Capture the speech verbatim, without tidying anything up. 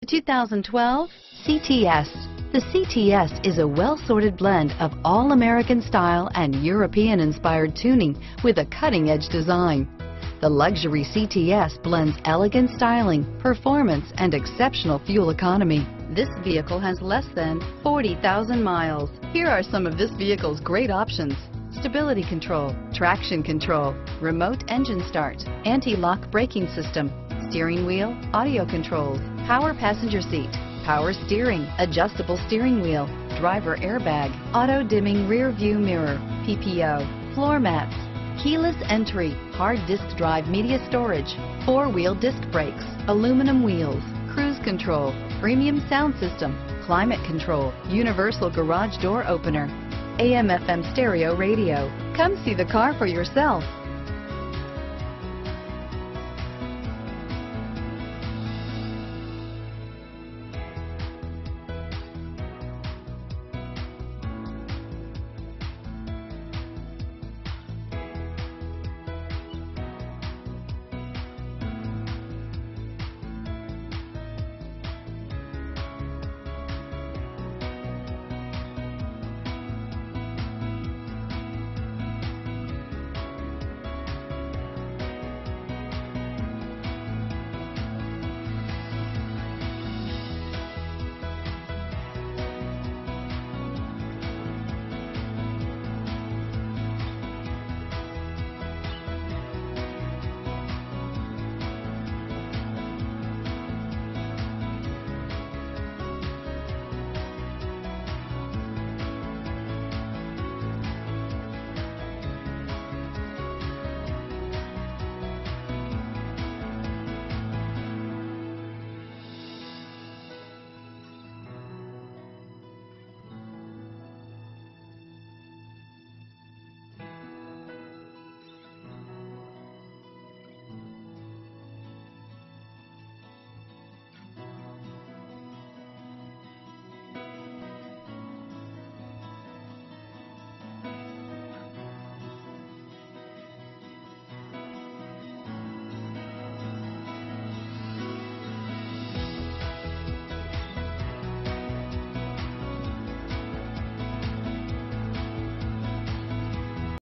two thousand twelve C T S. The C T S is a well-sorted blend of all-American style and European-inspired tuning with a cutting-edge design. The luxury C T S blends elegant styling, performance, and exceptional fuel economy. This vehicle has less than forty thousand miles. Here are some of this vehicle's great options: stability control, traction control, remote engine start, anti-lock braking system, steering wheel audio controls, power passenger seat, power steering, adjustable steering wheel, driver airbag, auto dimming rear view mirror, P P O, floor mats, keyless entry, hard disk drive media storage, four-wheel disc brakes, aluminum wheels, cruise control, premium sound system, climate control, universal garage door opener, A M F M stereo radio. Come see the car for yourself.